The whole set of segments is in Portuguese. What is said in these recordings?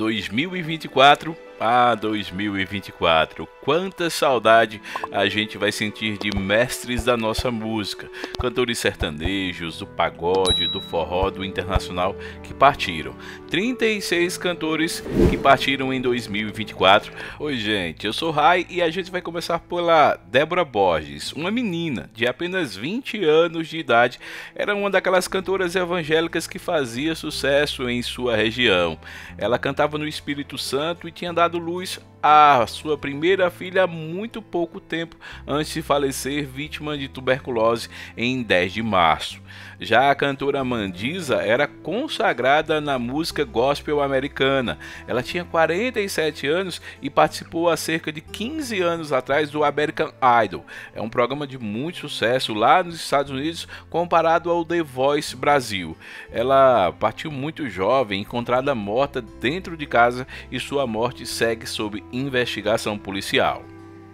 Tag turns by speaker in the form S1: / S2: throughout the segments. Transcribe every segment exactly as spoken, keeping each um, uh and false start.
S1: dois mil e vinte e quatro, ah, dois mil e vinte e quatro, quanta saudade a gente vai sentir de mestres da nossa música, cantores sertanejos, do pagode, do forró, do internacional que partiram. trinta e seis cantores que partiram em dois mil e vinte e quatro. Oi gente, eu sou o Rai e a gente vai começar pela Débora Borges, uma menina de apenas vinte anos de idade. Era uma daquelas cantoras evangélicas que fazia sucesso em sua região. Ela cantava no Espírito Santo e tinha dado luz à sua primeira filha há muito pouco tempo antes de falecer, vítima de tuberculose em dez de março. Já a cantora Mandisa era consagrada na música gospel americana. Ela tinha quarenta e sete anos e participou há cerca de quinze anos atrás do American Idol. É um programa de muito sucesso lá nos Estados Unidos comparado ao The Voice Brasil. Ela partiu muito jovem, encontrada morta dentro de casa, e sua morte segue sob investigação policial.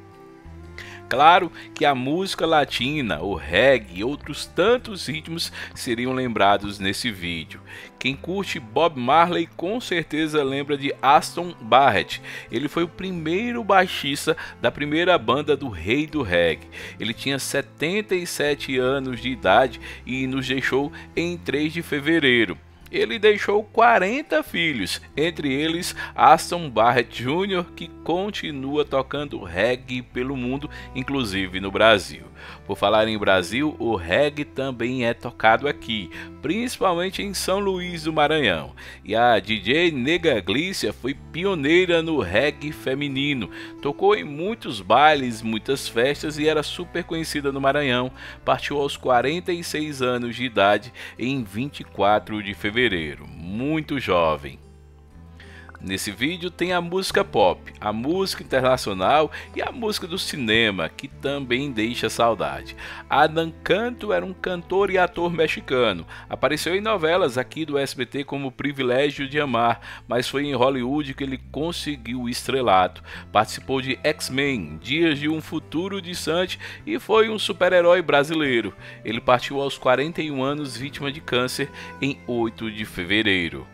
S1: Claro que a música latina, o reggae e outros tantos ritmos seriam lembrados nesse vídeo. Quem curte Bob Marley com certeza lembra de Aston Barrett. Ele foi o primeiro baixista da primeira banda do Rei do Reggae. Ele tinha setenta e sete anos de idade e nos deixou em três de fevereiro. Ele deixou quarenta filhos, entre eles Aston Barrett Júnior, que continua tocando reggae pelo mundo, inclusive no Brasil. Por falar em Brasil, o reggae também é tocado aqui, principalmente em São Luís do Maranhão. E a D J Nega Glícia foi pioneira no reggae feminino, tocou em muitos bailes, muitas festas e era super conhecida no Maranhão. Partiu aos quarenta e seis anos de idade em vinte e quatro de fevereiro, muito jovem. Nesse vídeo tem a música pop, a música internacional e a música do cinema, que também deixa saudade. Adam Canto era um cantor e ator mexicano. Apareceu em novelas aqui do S B T como Privilégio de Amar, mas foi em Hollywood que ele conseguiu o estrelato. Participou de X-Men, Dias de um Futuro Distante, e foi um super-herói brasileiro. Ele partiu aos quarenta e um anos, vítima de câncer, em oito de fevereiro.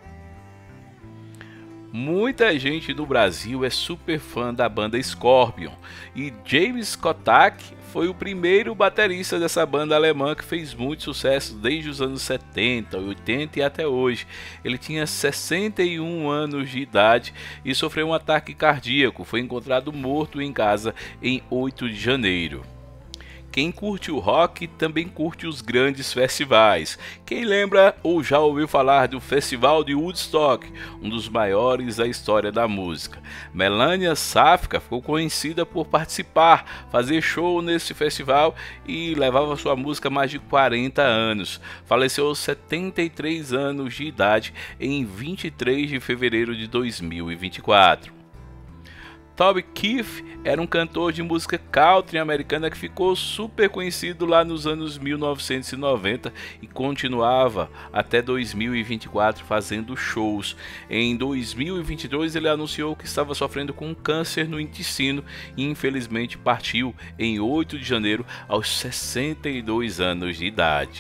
S1: Muita gente do Brasil é super fã da banda Scorpion, e James Kotak foi o primeiro baterista dessa banda alemã que fez muito sucesso desde os anos setenta, oitenta e até hoje. Ele tinha sessenta e um anos de idade e sofreu um ataque cardíaco. Foi encontrado morto em casa em oito de janeiro. Quem curte o rock também curte os grandes festivais. Quem lembra ou já ouviu falar do Festival de Woodstock, um dos maiores da história da música. Melania Safka ficou conhecida por participar, fazer show nesse festival e levava sua música há mais de quarenta anos. Faleceu aos setenta e três anos de idade em vinte e três de fevereiro de dois mil e vinte e quatro. Toby Keith era um cantor de música country americana que ficou super conhecido lá nos anos mil novecentos e noventa e continuava até dois mil e vinte e quatro fazendo shows. Em dois mil e vinte e dois ele anunciou que estava sofrendo com um câncer no intestino e infelizmente partiu em oito de janeiro aos sessenta e dois anos de idade.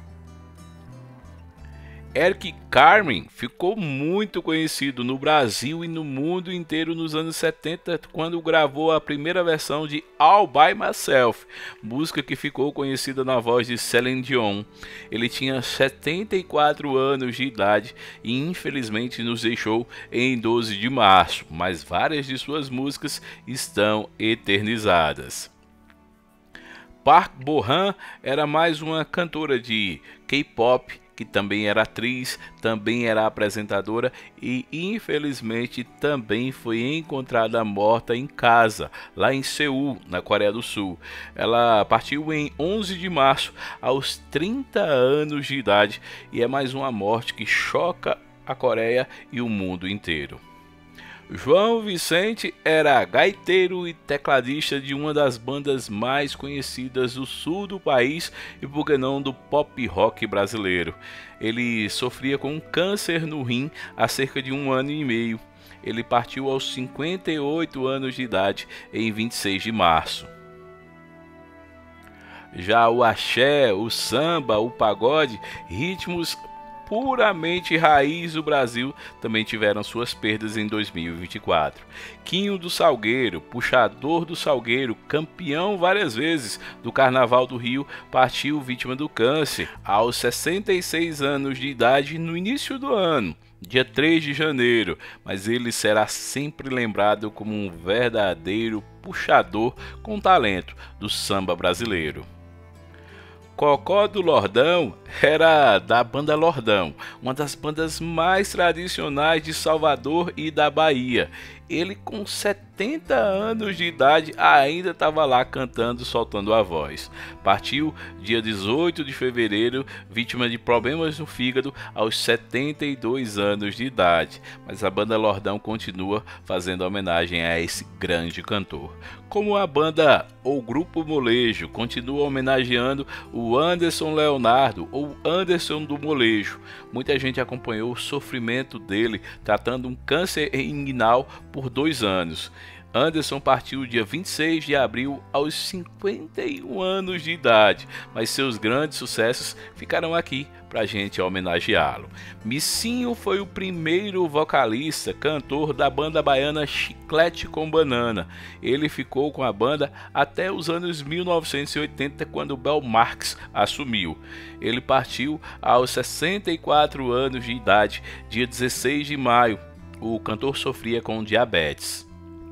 S1: Eric Carmen ficou muito conhecido no Brasil e no mundo inteiro nos anos setenta, quando gravou a primeira versão de All By Myself, música que ficou conhecida na voz de Celine Dion. Ele tinha setenta e quatro anos de idade e infelizmente nos deixou em doze de março, mas várias de suas músicas estão eternizadas. Park Bo-han era mais uma cantora de K-pop, que também era atriz, também era apresentadora e infelizmente também foi encontrada morta em casa, lá em Seul, na Coreia do Sul. Ela partiu em onze de março, aos trinta anos de idade, e é mais uma morte que choca a Coreia e o mundo inteiro. João Vicente era gaiteiro e tecladista de uma das bandas mais conhecidas do sul do país e, por que não, do pop rock brasileiro. Ele sofria com um câncer no rim há cerca de um ano e meio. Ele partiu aos cinquenta e oito anos de idade em vinte e seis de março. Já o axé, o samba, o pagode, ritmos puramente raiz do Brasil também tiveram suas perdas em dois mil e vinte e quatro. Quinho do Salgueiro, puxador do Salgueiro, campeão várias vezes do Carnaval do Rio, partiu vítima do câncer aos sessenta e seis anos de idade no início do ano, dia três de janeiro, mas ele será sempre lembrado como um verdadeiro puxador com talento do samba brasileiro. Cocó do Lordão era da banda Lordão, uma das bandas mais tradicionais de Salvador e da Bahia. Ele, com setenta anos de idade, ainda estava lá cantando, soltando a voz. Partiu dia dezoito de fevereiro, vítima de problemas no fígado, aos setenta e dois anos de idade. Mas a banda Lordão continua fazendo homenagem a esse grande cantor. Como a banda ou Grupo Molejo continua homenageando o Anderson Leonardo, ou Anderson do Molejo. Muita gente acompanhou o sofrimento dele tratando um câncer inguinal por dois anos. Anderson partiu dia vinte e seis de abril aos cinquenta e um anos de idade, mas seus grandes sucessos ficaram aqui para a gente homenageá-lo. Missinho foi o primeiro vocalista, cantor da banda baiana Chiclete com Banana. Ele ficou com a banda até os anos mil novecentos e oitenta, quando Bel Marques assumiu. Ele partiu aos sessenta e quatro anos de idade, dia dezesseis de maio. O cantor sofria com diabetes.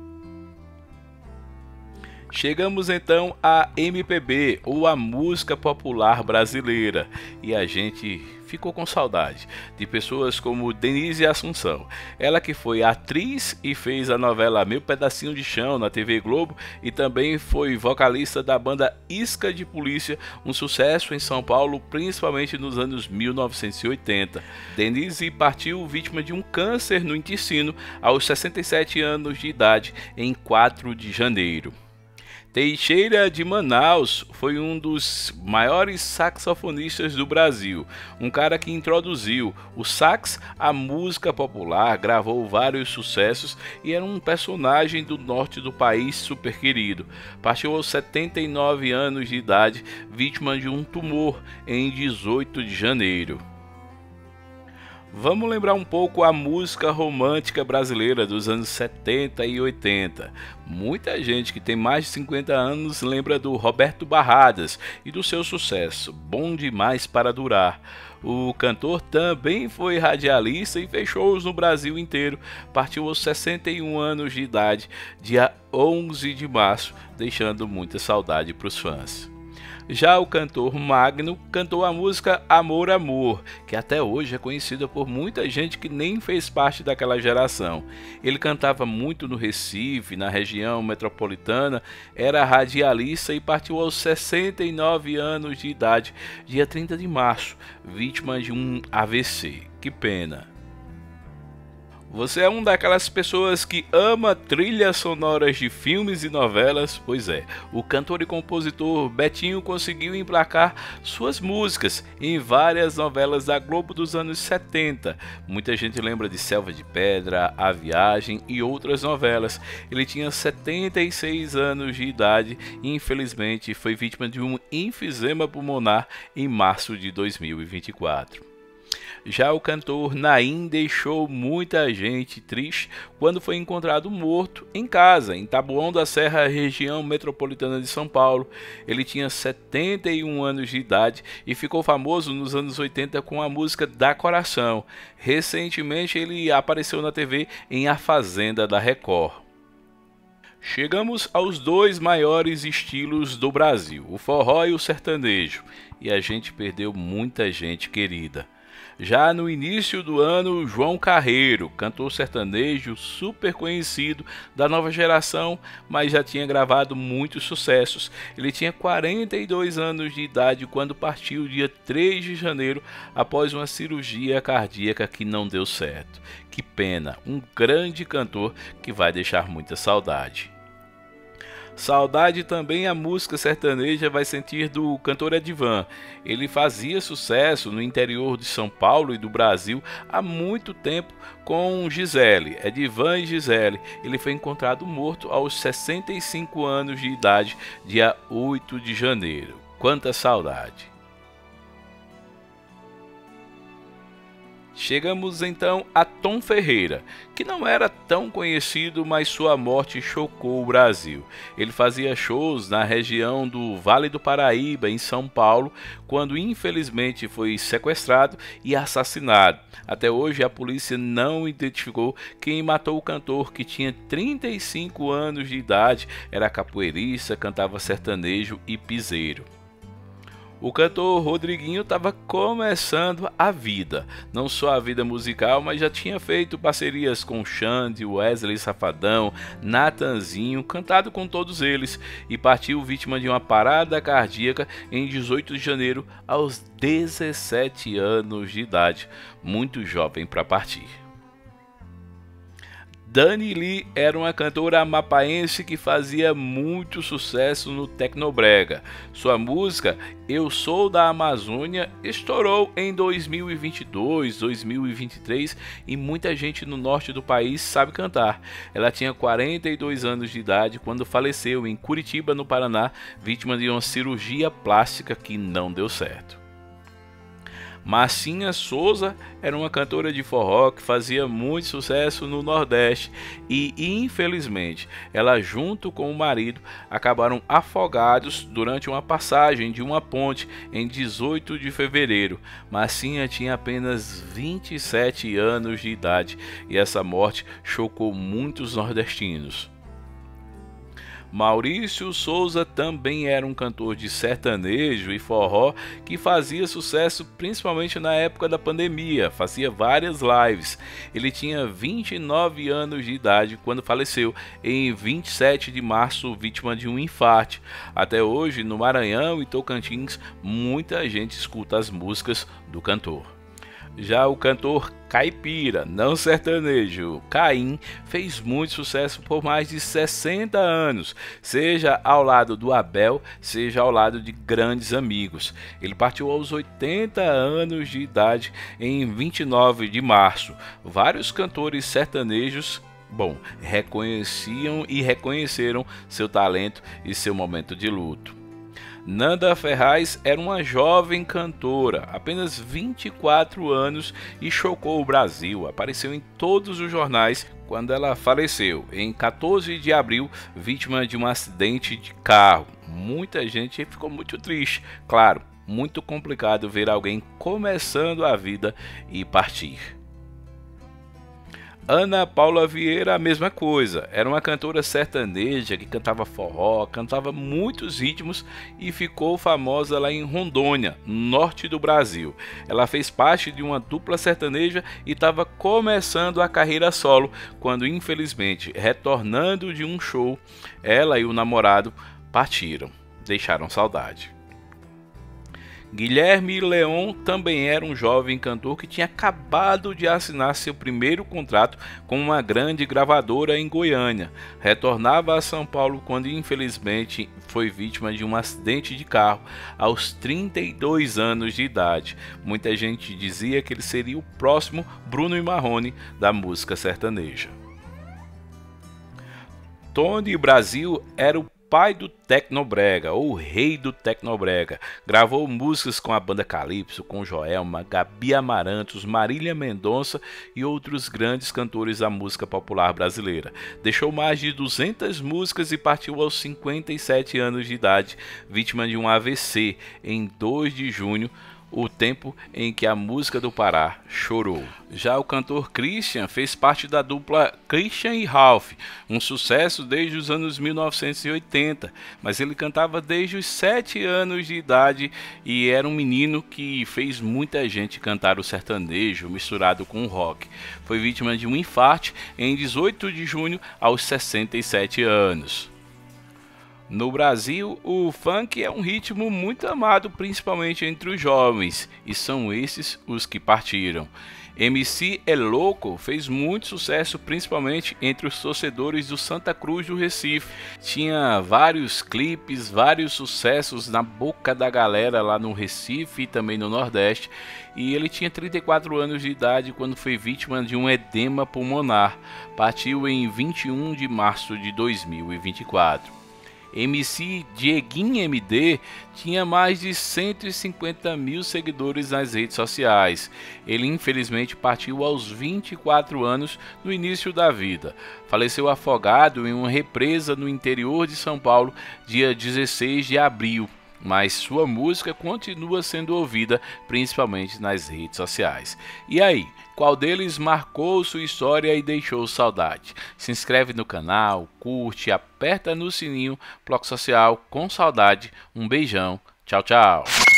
S1: Chegamos então à M P B, ou a música popular brasileira, e a gente ficou com saudade de pessoas como Denise Assunção, ela que foi atriz e fez a novela Meu Pedacinho de Chão na T V Globo, e também foi vocalista da banda Isca de Polícia, um sucesso em São Paulo, principalmente nos anos mil novecentos e oitenta. Denise partiu vítima de um câncer no intestino aos sessenta e sete anos de idade, em quatro de janeiro. Teixeira de Manaus foi um dos maiores saxofonistas do Brasil, um cara que introduziu o sax à música popular, gravou vários sucessos e era um personagem do norte do país super querido. Partiu aos setenta e nove anos de idade, vítima de um tumor, em dezoito de janeiro. Vamos lembrar um pouco a música romântica brasileira dos anos setenta e oitenta. Muita gente que tem mais de cinquenta anos lembra do Roberto Barradas e do seu sucesso, Bom Demais para Durar. O cantor também foi radialista e fez shows no Brasil inteiro. Partiu aos sessenta e um anos de idade, dia onze de março, deixando muita saudade para os fãs. Já o cantor Magno cantou a música Amor, Amor, que até hoje é conhecida por muita gente que nem fez parte daquela geração. Ele cantava muito no Recife, na região metropolitana, era radialista e partiu aos sessenta e nove anos de idade, dia trinta de março, vítima de um A V C. Que pena! Você é uma daquelas pessoas que ama trilhas sonoras de filmes e novelas? Pois é, o cantor e compositor Betinho conseguiu emplacar suas músicas em várias novelas da Globo dos anos setenta. Muita gente lembra de Selva de Pedra, A Viagem e outras novelas. Ele tinha setenta e seis anos de idade e infelizmente foi vítima de um enfisema pulmonar em março de dois mil e vinte e quatro. Já o cantor Naim deixou muita gente triste quando foi encontrado morto em casa, em Taboão da Serra, região metropolitana de São Paulo. Ele tinha setenta e um anos de idade e ficou famoso nos anos oitenta com a música Dá Coração. Recentemente ele apareceu na T V em A Fazenda da Record. Chegamos aos dois maiores estilos do Brasil, o forró e o sertanejo, e a gente perdeu muita gente querida. Já no início do ano, João Carreiro, cantor sertanejo super conhecido da nova geração, mas já tinha gravado muitos sucessos. Ele tinha quarenta e dois anos de idade quando partiu dia três de janeiro após uma cirurgia cardíaca que não deu certo. Que pena, um grande cantor que vai deixar muita saudade. Saudade também a música sertaneja vai sentir do cantor Edivan. Ele fazia sucesso no interior de São Paulo e do Brasil há muito tempo com Gisele, Edivan e Gisele. Ele foi encontrado morto aos sessenta e cinco anos de idade, dia oito de janeiro. Quanta saudade! Chegamos então a Tom Ferreira, que não era tão conhecido, mas sua morte chocou o Brasil. Ele fazia shows na região do Vale do Paraíba, em São Paulo, quando infelizmente foi sequestrado e assassinado. Até hoje a polícia não identificou quem matou o cantor, que tinha trinta e cinco anos de idade, era capoeirista, cantava sertanejo e piseiro. O cantor Rodriguinho estava começando a vida, não só a vida musical, mas já tinha feito parcerias com Xande, Wesley Safadão, Natanzinho, cantado com todos eles, e partiu vítima de uma parada cardíaca em dezoito de janeiro, aos dezessete anos de idade, muito jovem para partir. Dani Lee era uma cantora amapaense que fazia muito sucesso no Tecnobrega. Sua música Eu Sou da Amazônia estourou em dois mil e vinte e dois, dois mil e vinte e três e muita gente no norte do país sabe cantar. Ela tinha quarenta e dois anos de idade quando faleceu em Curitiba, no Paraná, vítima de uma cirurgia plástica que não deu certo. Marcinha Souza era uma cantora de forró que fazia muito sucesso no Nordeste e, infelizmente, ela junto com o marido acabaram afogados durante uma passagem de uma ponte em dezoito de fevereiro. Marcinha tinha apenas vinte e sete anos de idade e essa morte chocou muitos nordestinos. Maurício Souza também era um cantor de sertanejo e forró que fazia sucesso principalmente na época da pandemia, fazia várias lives. Ele tinha vinte e nove anos de idade quando faleceu em vinte e sete de março, vítima de um infarto. Até hoje, no Maranhão e Tocantins, muita gente escuta as músicas do cantor. Já o cantor caipira, não sertanejo, Caim, fez muito sucesso por mais de sessenta anos, seja ao lado do Abel, seja ao lado de grandes amigos. Ele partiu aos oitenta anos de idade em vinte e nove de março. Vários cantores sertanejos, bom, reconheciam e reconheceram seu talento e seu momento de luto. Nanda Ferraz era uma jovem cantora, apenas vinte e quatro anos, e chocou o Brasil. Apareceu em todos os jornais quando ela faleceu em quatorze de abril, vítima de um acidente de carro. Muita gente ficou muito triste, claro, muito complicado ver alguém começando a vida e partir. Ana Paula Vieira, a mesma coisa, era uma cantora sertaneja que cantava forró, cantava muitos ritmos e ficou famosa lá em Rondônia, norte do Brasil. Ela fez parte de uma dupla sertaneja e estava começando a carreira solo, quando infelizmente, retornando de um show, ela e o namorado partiram, deixaram saudade. Guilherme Leon também era um jovem cantor que tinha acabado de assinar seu primeiro contrato com uma grande gravadora em Goiânia. Retornava a São Paulo quando infelizmente foi vítima de um acidente de carro aos trinta e dois anos de idade. Muita gente dizia que ele seria o próximo Bruno e Marrone da música sertaneja. Tony Brasil era o pai do Tecnobrega, ou rei do Tecnobrega. Gravou músicas com a banda Calypso, com Joelma, Gabi Amarantos, Marília Mendonça e outros grandes cantores da música popular brasileira. Deixou mais de duzentas músicas e partiu aos cinquenta e sete anos de idade, vítima de um A V C em dois de junho, o tempo em que a música do Pará chorou. Já o cantor Christian fez parte da dupla Christian e Ralph, um sucesso desde os anos mil novecentos e oitenta, mas ele cantava desde os sete anos de idade e era um menino que fez muita gente cantar o sertanejo misturado com o rock. Foi vítima de um infarto em dezoito de junho aos sessenta e sete anos. No Brasil, o funk é um ritmo muito amado principalmente entre os jovens, e são esses os que partiram. M C É Louco fez muito sucesso principalmente entre os torcedores do Santa Cruz do Recife. Tinha vários clipes, vários sucessos na boca da galera lá no Recife e também no Nordeste. E ele tinha trinta e quatro anos de idade quando foi vítima de um edema pulmonar. Partiu em vinte e um de março de dois mil e vinte e quatro. M C Dieguinho M D tinha mais de cento e cinquenta mil seguidores nas redes sociais. Ele infelizmente partiu aos vinte e quatro anos no início da vida. Faleceu afogado em uma represa no interior de São Paulo, dia dezesseis de abril. Mas sua música continua sendo ouvida principalmente nas redes sociais. E aí, qual deles marcou sua história e deixou saudade? Se inscreve no canal, curte, aperta no sininho. Bloco Social com Saudade. Um beijão. Tchau, tchau.